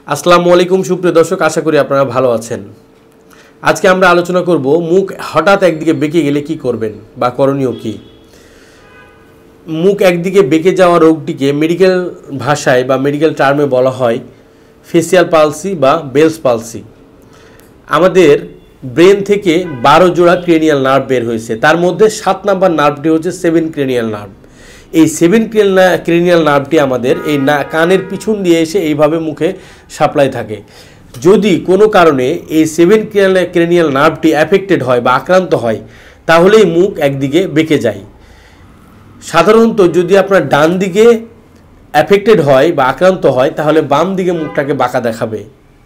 আসসালামু আলাইকুম সুপ্রিয় দর্শক, আশা করি আপনারা ভালো আছেন। আজকে আমরা আলোচনা করব মুখ হঠাৎ একদিকে বেঁকে গেলে কি করবেন বা করণীয় কি। মুখ একদিকে বেঁকে যাওয়া রোগটিকে মেডিকেল ভাষায় বা মেডিকেল টার্মে বলা হয় ফেসিয়াল পালসি বা বেলস পালসি। আমাদের ব্রেন থেকে 12 জোড়া ক্রেনিয়াল নার্ভ বের হয়েছে, তার মধ্যে 7 নম্বর নার্ভটি হচ্ছে 7 ক্রেনিয়াল নার্ভ। এই 7 ক্রেনিয়াল নার্ভটি আমাদের এই কানের পিছন দিয়ে এসে এইভাবে মুখে সাপ্লাই থাকে। যদি কোনো কারণে এই 7 ক্রেনিয়াল নার্ভটি অ্যাফেক্টেড হয় বা আক্রান্ত হয়, তাহলেই মুখ একদিকে বেঁকে যায়। সাধারণত যদি আপনার ডান দিকে অ্যাফেক্টেড হয় বা আক্রান্ত হয়, তাহলে বাম দিকে মুখটাকে বাঁকা দেখাবে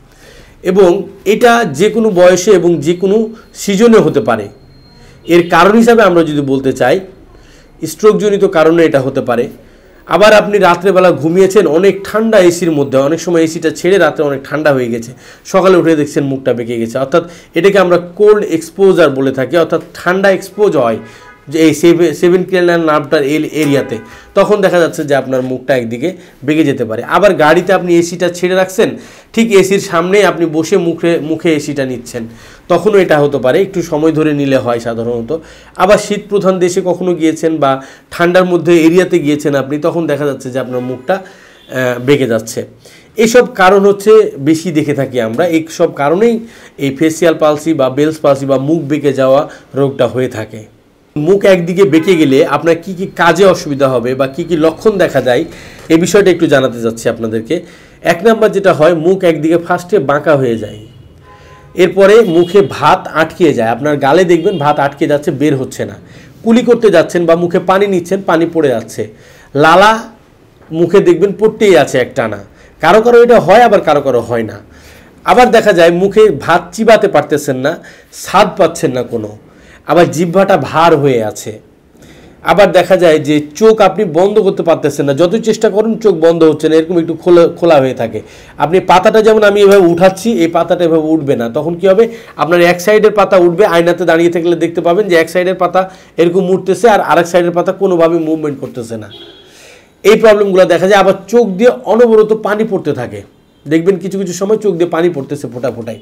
এবং এটা যে কোনো বয়সে এবং যে কোনো সিজনে হতে পারে। এর কারণ হিসাবে আমরা যদি বলতে চাই, স্ট্রোকজনিত কারণে এটা হতে পারে। আবার আপনি রাত্রেবেলা ঘুমিয়েছেন অনেক ঠান্ডা এসির মধ্যে, অনেক সময় এসিটা ছেড়ে রাত্রে অনেক ঠান্ডা হয়ে গেছে, সকালে উঠে দেখছেন মুখটা বেঁকে গেছে, অর্থাৎ এটাকে আমরা কোল্ড এক্সপোজার বলে থাকি, অর্থাৎ ঠান্ডা এক্সপোজ হয় যে এই 7 ক্রেনিয়াল নার্ভটার এরিয়াতে, তখন দেখা যাচ্ছে যে আপনার মুখটা একদিকে বেঁকে যেতে পারে। আবার গাড়িতে আপনি এসিটা ছেড়ে রাখছেন, ঠিক এসির সামনেই আপনি বসে মুখে এসিটা নিচ্ছেন, তখনও এটা হতে পারে, একটু সময় ধরে নিলে হয় সাধারণত। আবার শীত প্রধান দেশে কখনো গিয়েছেন বা ঠান্ডার মধ্যে এরিয়াতে গিয়েছেন আপনি, তখন দেখা যাচ্ছে যে আপনার মুখটা বেঁকে যাচ্ছে। এইসব কারণ হচ্ছে বেশি দেখে থাকি আমরা, এই সব কারণেই এই ফেসিয়াল পালসি বা বেলস পালসি বা মুখ বেঁকে যাওয়া রোগটা হয়ে থাকে। মুখ একদিকে বেঁকে গেলে আপনার কি কি কাজে অসুবিধা হবে বা কি কি লক্ষণ দেখা যায়, এই বিষয়টা একটু জানাতে যাচ্ছি আপনাদেরকে। 1 নাম্বার যেটা হয়, মুখ একদিকে ফার্স্টে বাঁকা হয়ে যায়, এরপরে মুখে ভাত আটকে যায়, আপনার গালে দেখবেন ভাত আটকে যাচ্ছে, বের হচ্ছে না। কুলি করতে যাচ্ছেন বা মুখে পানি নিচ্ছেন, পানি পড়ে যাচ্ছে। লালা মুখে দেখবেন পড়তেই আছে একটানা। কারো কারো এটা হয়, আবার কারো কারো হয় না। আবার দেখা যায় মুখে ভাত চিবাতে পারতেছেন না, স্বাদ পাচ্ছেন না কোনো। আবার জিহ্বাটা ভার হয়ে আছে। আবার দেখা যায় যে চোখ আপনি বন্ধ করতে পারতেছেন না, যতই চেষ্টা করুন চোখ বন্ধ হচ্ছে না, এরকম একটু খোলা হয়ে থাকে। আপনি পাতাটা যেমন আমি এভাবে উঠাচ্ছি, এই পাতাটা এভাবে উঠবে না, তখন কি হবে, আপনার এক সাইডের পাতা উঠবে, আয়নাতে দাঁড়িয়ে থাকলে দেখতে পাবেন যে এক সাইডের পাতা এরকম উঠতেছে আর আরেক সাইডের পাতা কোনোভাবে মুভমেন্ট করতেছে না। এই প্রবলেমগুলো দেখা যায়। আবার চোখ দিয়ে অনবরত পানি পড়তে থাকে, দেখবেন কিছু কিছু সময় চোখ দিয়ে পানি পড়তেছে ফোঁটা ফোঁটায়।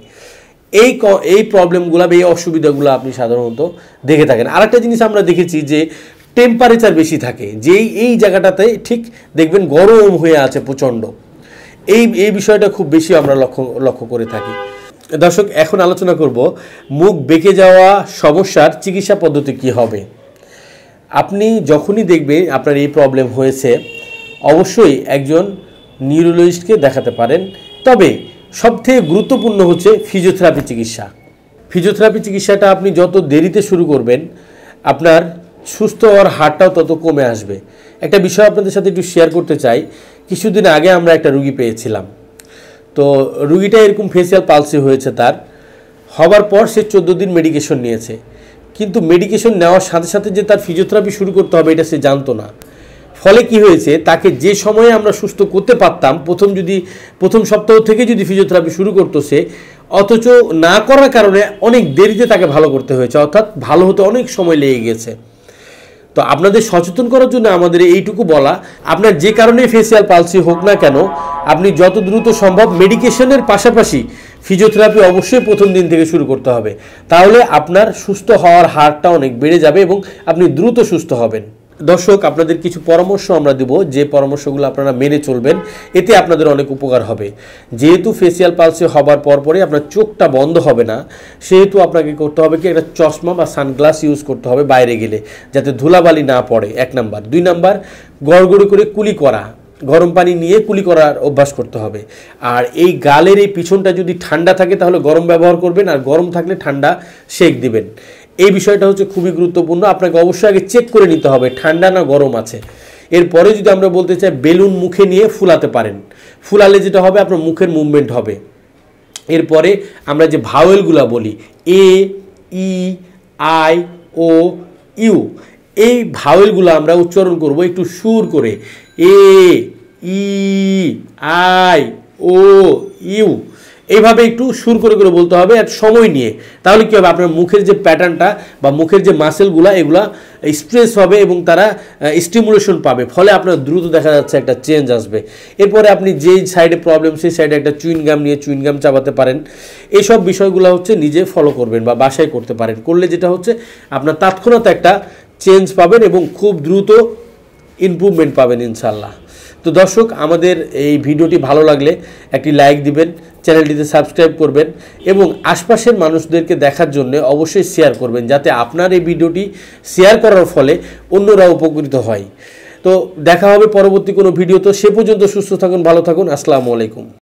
এই প্রবলেমগুলো বা এই অসুবিধাগুলো আপনি সাধারণত দেখে থাকেন। আরেকটা জিনিস আমরা দেখেছি যে টেম্পারেচার বেশি থাকে, যেই এই জায়গাটাতে ঠিক দেখবেন গরম হয়ে আছে প্রচণ্ড। এই বিষয়টা খুব বেশি আমরা লক্ষ্য করে থাকি। দর্শক, এখন আলোচনা করব মুখ বেঁকে যাওয়া সমস্যার চিকিৎসা পদ্ধতি কি হবে। আপনি যখনই দেখবেন আপনার এই প্রবলেম হয়েছে, অবশ্যই একজন নিউরোলজিস্টকে দেখাতে পারেন। তবে সবথেকে গুরুত্বপূর্ণ হচ্ছে ফিজিওথেরাপি চিকিৎসা। ফিজিওথেরাপি চিকিৎসাটা আপনি যত দেরিতে শুরু করবেন, আপনার সুস্থ হওয়ার হারটাও তত কমে আসবে। একটা বিষয় আপনাদের সাথে একটু শেয়ার করতে চাই। কিছুদিন আগে আমরা একটা রুগী পেয়েছিলাম। তো রুগীটা এরকম ফেসিয়াল পালসি হয়েছে, তার হবার পর সে 14 দিন মেডিকেশন নিয়েছে, কিন্তু মেডিকেশন নেওয়ার সাথে সাথে যে তার ফিজিওথেরাপি শুরু করতে হবে এটা সে জানতো না। ফলে কি হয়েছে, তাকে যে সময়ে আমরা সুস্থ করতে পারতাম, প্রথম সপ্তাহ থেকে যদি ফিজিওথেরাপি শুরু করতো সে, অথচ না করার কারণে অনেক দেরিতে তাকে ভালো করতে হয়েছে, অর্থাৎ ভালো হতে অনেক সময় লেগে গেছে। তো আপনাদের সচেতন করার জন্য আমাদের এইটুকু বলা, আপনার যে কারণে ফেসিয়াল পালসি হোক না কেন, আপনি যত দ্রুত সম্ভব মেডিকেশনের পাশাপাশি ফিজিওথেরাপি অবশ্যই প্রথম দিন থেকে শুরু করতে হবে। তাহলে আপনার সুস্থ হওয়ার হারটা অনেক বেড়ে যাবে এবং আপনি দ্রুত সুস্থ হবেন। দর্শক, আপনাদের কিছু পরামর্শ আমরা দেব, যে পরামর্শগুলো আপনারা মেনে চলবেন, এতে আপনাদের অনেক উপকার হবে। যেহেতু ফেসিয়াল পালসি হবার পরপরই আপনার চোখটা বন্ধ হবে না, সেহেতু আপনাকে করতে হবে কি, একটা চশমা বা সানগ্লাস ইউজ করতে হবে বাইরে গেলে, যাতে ধুলাবালি না পড়ে, 1 নাম্বার। 2 নাম্বার, গড়গড়ি করে কুলি করা, গরম পানি নিয়ে কুলি করার অভ্যাস করতে হবে। আর এই গালের এই পিছনটা যদি ঠান্ডা থাকে তাহলে গরম ব্যবহার করবেন, আর গরম থাকলে ঠান্ডা সেক দিবেন। এই বিষয়টা হচ্ছে খুবই গুরুত্বপূর্ণ। আপনাকে অবশ্যই আগে চেক করে নিতে হবে ঠান্ডা না গরম আছে। এরপরে যদি আমরা বলতে চাই, বেলুন মুখে নিয়ে ফুলাতে পারেন, ফুলালে যেটা হবে আপনার মুখের মুভমেন্ট হবে। এরপরে আমরা যে ভাওয়েলগুলো বলি, এ, ই, আই, ও, ইউ, এই ভাওয়েলগুলো আমরা উচ্চারণ করব একটু সুর করে, এ, ই, আই, ও, ইউ। এইভাবে একটু সুর করে করে বলতে হবে আর সময় নিয়ে। তাহলে কী হবে, আপনার মুখের যে প্যাটার্নটা বা মুখের যে মাসেলগুলো এগুলা স্ট্রেস হবে এবং তারা স্টিমুলেশন পাবে, ফলে আপনার দ্রুত দেখা যাচ্ছে একটা চেঞ্জ আসবে। এরপরে আপনি যেই সাইডে প্রবলেম সেই সাইডে একটা চুইনগাম নিয়ে চুইনগাম চাবাতে পারেন। এইসব বিষয়গুলো হচ্ছে নিজে ফলো করবেন বা বাসায় করতে পারেন। করলে যেটা হচ্ছে আপনার তৎক্ষণাৎ একটা চেঞ্জ পাবেন এবং খুব দ্রুত ইমপ্রুভমেন্ট পাবেন ইনশাল্লাহ। তো দর্শক, আমাদের এই ভিডিওটি ভালো লাগলে একটি লাইক দিবেন, চ্যানেলটিতে সাবস্ক্রাইব করবেন এবং আশপাশের মানুষদেরকে দেখার জন্য অবশ্যই শেয়ার করবেন, যাতে আপনার এই ভিডিওটি শেয়ার করার ফলে অন্যরা উপকৃত হয়। তো দেখা হবে পরবর্তী কোনো ভিডিও। তো সে পর্যন্ত সুস্থ থাকুন, ভালো থাকুন। আসসালামু আলাইকুম।